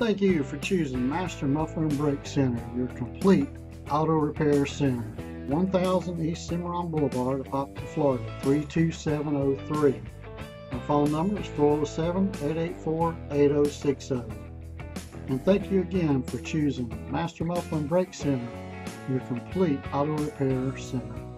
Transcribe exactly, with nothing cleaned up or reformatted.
thank you for choosing Master Muffler and Brake Center, your complete auto repair center. one thousand E Semoran Blvd, Apopka, Florida, three two seven oh three. My phone number is four oh seven, eight eight four, eight oh six oh. And thank you again for choosing Master Muffler and Brake Center, your complete auto repair center.